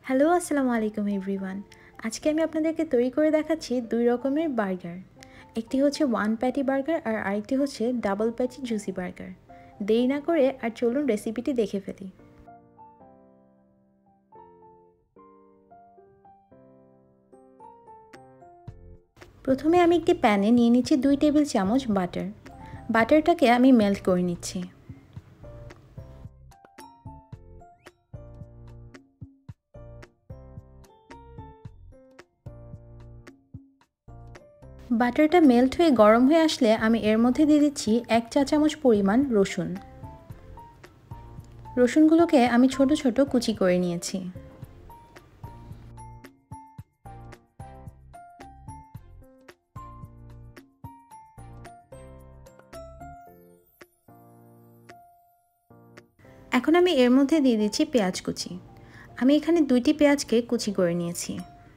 Hello আসসালামু আলাইকুম everyone. আজকে আমি আপনাদেরকে তৈরি করে দেখাচ্ছি দুই রকমের বার্গার। একটি হচ্ছে ওয়ান প্যাটি বার্গার আর আরেকটি হচ্ছে ডাবল প্যাটি জুসি বার্গার। দেরি না করে আর চলুন রেসিপিটি দেখে ফেলি। প্রথমে আমি একটি প্যানে নিয়ে নিচ্ছি 2 টেবিল চামচ বাটার। বাটারটাকে আমি মেল্ট করে নিচ্ছি। বাটারটা মেল্ট হয়ে গরম হয়ে আসলে আমি এর মধ্যে দিয়ে দিচ্ছি 1 চা চামচ পরিমাণ রসুন। রসুনগুলোকে আমি ছোট ছোট কুচি করে নিয়েছি। এখন আমি এর মধ্যে দিয়ে দিচ্ছি পেঁয়াজ কুচি। আমি এখানে 2টি পেঁয়াজকে কুচি করে নিয়েছি।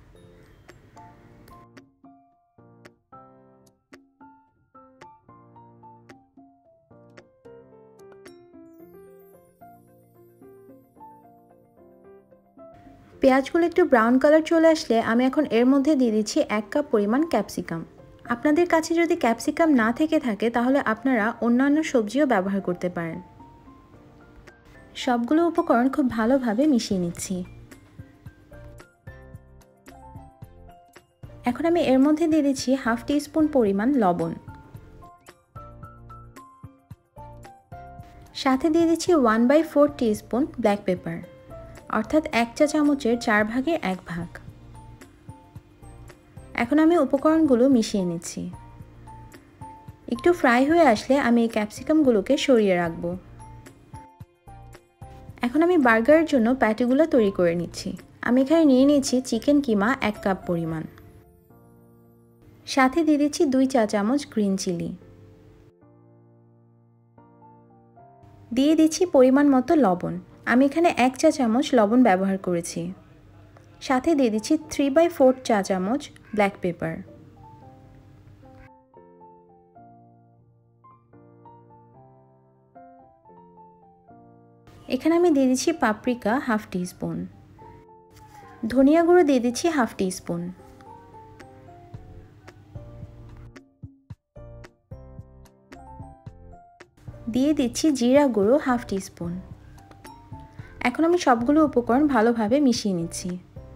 পেঁয়াজগুলো একটু ব্রাউন কালার চলে আসলে আমি এখন এর মধ্যে দিয়ে দিচ্ছি 1 কাপ পরিমাণ ক্যাপসিকাম। আপনাদের কাছে যদি ক্যাপসিকাম না থেকে থাকে তাহলে আপনারা অন্যান্য সবজিও ব্যবহার করতে পারেন। সবগুলো উপকরণ খুব ভালোভাবে মিশিয়ে নিচ্ছি। এখন আমি এর মধ্যে দিয়ে দিচ্ছি হাফ টি স্পুন পরিমাণ লবণ। সাথে দিয়ে দিচ্ছি 1/4 টিস্পুন ব্ল্যাক পেপার, অর্থাৎ 1 চা চামচের 4 ভাগের 1 ভাগ। এখন আমি উপকরণগুলো মিশিয়ে নিচ্ছি। একটু ফ্রাই হয়ে আসলে আমি এই ক্যাপসিকামগুলোকে সরিয়ে রাখবো। এখন আমি বার্গারের জন্য প্যাটিগুলো তৈরি করে নিচ্ছি। আমি এখানে নিয়ে নিয়েছি চিকেন কিমা 1 কাপ পরিমাণ। সাথে দিয়ে দিচ্ছি 2 চা চামচ গ্রিন চিলি। দিয়ে দিচ্ছি পরিমাণ মতো লবণ। আমি এখানে 1 চা চামচ লবণ ব্যবহার করেছি। সাথে দিয়ে দিচ্ছি 3/4 চা চামচ ব্ল্যাক পেপার। এখানে আমি দিয়ে দিচ্ছি পাপরিকা হাফ টি স্পুন। ধনিয়া গুঁড়ো দিয়ে দিচ্ছি হাফ টি স্পুন। দিয়ে দিচ্ছি জিরা গুঁড়ো হাফ টি স্পুন। এখন আমি সবগুলো উপকরণ ভালোভাবে মিশিয়ে নিচ্ছি।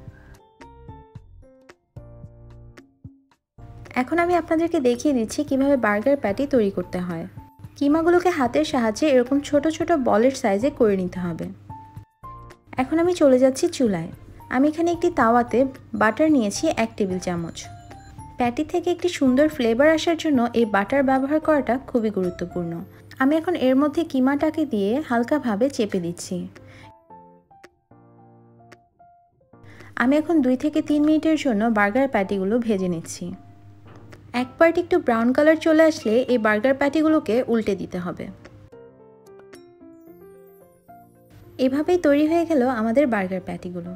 এখন আমি আপনাদেরকে দেখিয়ে দিচ্ছি কিভাবে বার্গার প্যাটি তৈরি করতে হয়। কিমাগুলোকে হাতের সাহায্যে এরকম ছোট ছোট বলের সাইজে করে নিতে হবে। এখন আমি চলে যাচ্ছি চুলায়। আমি এখানে একটি তাওয়াতে বাটার নিয়েছি 1 টেবিল চামচ। প্যাটি থেকে একটি সুন্দর ফ্লেভার আসার জন্য এই বাটার ব্যবহার করাটা খুবই গুরুত্বপূর্ণ। আমি এখন এর মধ্যে কিমাটাকে দিয়ে হালকাভাবে চেপে দিচ্ছি। আমি এখন 2 থেকে 3 মিনিটের জন্য বার্গার প্যাটিগুলো ভেজে নিচ্ছি। এক পার্ট একটু ব্রাউন কালার চলে আসলে এই বার্গার প্যাটিগুলোকে উল্টে দিতে হবে। এভাবেই তৈরি হয়ে গেল আমাদের বার্গার প্যাটিগুলো।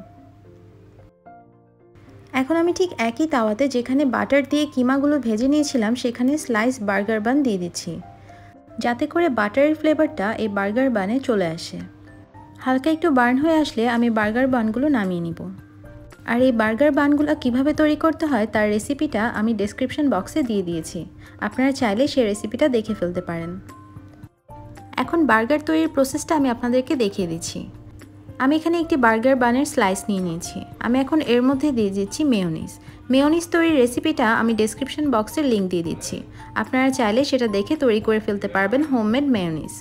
এখন আমি ঠিক একই তাওয়াতে যেখানে বাটার দিয়ে কিমাগুলো ভেজে নিয়েছিলাম সেখানে স্লাইস বার্গার বান দিয়ে দিচ্ছি, যাতে করে বাটারের ফ্লেভারটা এই বার্গার বানে চলে আসে। হালকা একটু বার্ন হয়ে আসলে আমি বার্গার বানগুলো নামিয়ে নিব। আর এই বার্গার বানগুলো কিভাবে তৈরি করতে হয় তার রেসিপিটা আমি ডেসক্রিপশন বক্সে দিয়ে দিয়েছি, আপনারা চাইলে সেই রেসিপিটা দেখে ফেলতে পারেন। এখন বার্গার তৈরির প্রসেসটা আমি আপনাদেরকে দেখিয়ে দিচ্ছি। আমি এখানে একটি বার্গার বানের স্লাইস নিয়ে নিয়েছি। আমি এখন এর মধ্যে দিয়ে দিচ্ছি মেয়োনিজ। মেয়োনিজ তৈরির রেসিপিটা আমি ডেসক্রিপশন বক্সের লিঙ্ক দিয়ে দিচ্ছি, আপনারা চাইলে সেটা দেখে তৈরি করে ফেলতে পারবেন হোমমেড মেয়োনিজ।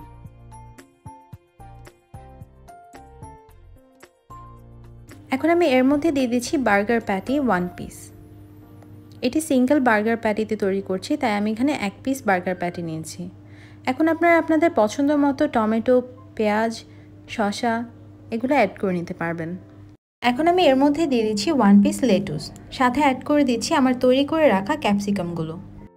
এখন আমি এর মধ্যে দিয়ে দিচ্ছি বার্গার প্যাটি 1 পিস। এটি সিঙ্গেল বার্গার প্যাটিতে তৈরি করছি, তাই আমি এখানে 1 পিস বার্গার প্যাটি নিয়েছি। এখন আপনারা আপনাদের পছন্দ মতো টমেটো, পেঁয়াজ, শসা এগুলো অ্যাড করে নিতে পারবেন। এখন আমি এর মধ্যে দিয়ে দিচ্ছি 1 পিস লেটুস, সাথে অ্যাড করে দিচ্ছি আমার তৈরি করে রাখা ক্যাপসিকামগুলো।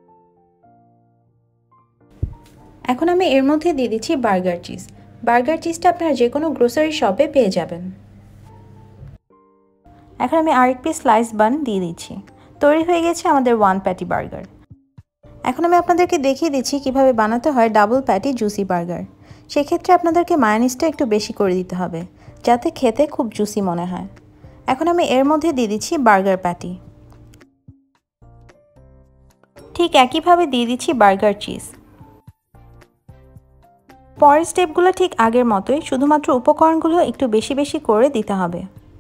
এখন আমি এর মধ্যে দিয়ে দিচ্ছি বার্গার চিজ। বার্গার চিজটা আপনারা যে কোনো গ্রোসারি শপে পেয়ে যাবেন। এখন আমি আরেক পিস স্লাইস বান দিয়ে দিচ্ছি। তৈরি হয়ে গেছে আমাদের 1 প্যাটি বার্গার। এখন আমি আপনাদেরকে দেখিয়ে দিচ্ছি কিভাবে বানাতে হয় ডাবল প্যাটি জুসি বার্গার। সেক্ষেত্রে আপনাদেরকে মায়োনিজটা একটু বেশি করে দিতে হবে, যাতে খেতে খুব জুসি মনে হয়। এখন আমি এর মধ্যে দিয়ে দিচ্ছি বার্গার প্যাটি। ঠিক একইভাবে দিয়ে দিচ্ছি বার্গার চিজ। পরের স্টেপগুলো ঠিক আগের মতোই, শুধুমাত্র উপকরণগুলো একটু বেশি বেশি করে দিতে হবে।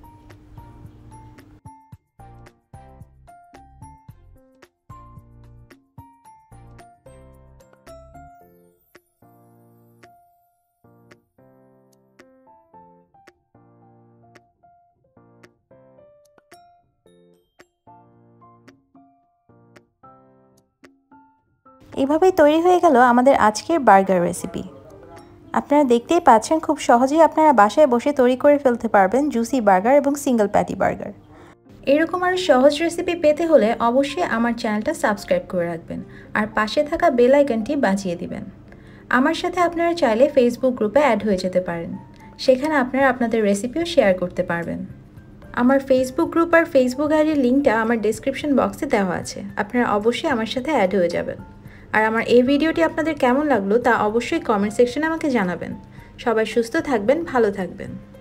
এভাবেই তৈরি হয়ে গেল আমাদের আজকের বার্গার রেসিপি। আপনারা দেখতেই পাচ্ছেন খুব সহজেই আপনারা বাসায় বসে তৈরি করে ফেলতে পারবেন জুসি বার্গার এবং সিঙ্গেল প্যাটি বার্গার। এরকম আরও সহজ রেসিপি পেতে হলে অবশ্যই আমার চ্যানেলটা সাবস্ক্রাইব করে রাখবেন আর পাশে থাকা বেল আইকনটি বাজিয়ে দিবেন। আমার সাথে আপনারা চাইলে ফেসবুক গ্রুপে অ্যাড হয়ে যেতে পারেন, সেখানে আপনারা আপনাদের রেসিপিও শেয়ার করতে পারবেন। আমার ফেসবুক গ্রুপ আর ফেসবুক আইডির লিঙ্কটা আমার ডেসক্রিপশন বক্সে দেওয়া আছে, আপনারা অবশ্যই আমার সাথে অ্যাড হয়ে যাবেন। আর আমার এই ভিডিওটি আপনাদের কেমন লাগলো তা অবশ্যই কমেন্ট সেকশনে আমাকে জানাবেন। সবাই সুস্থ থাকবেন, ভালো থাকবেন।